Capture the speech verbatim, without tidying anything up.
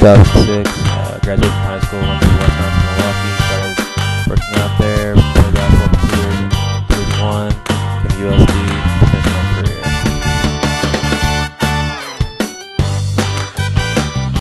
thousand six, uh, graduated from high school, went to Wisconsin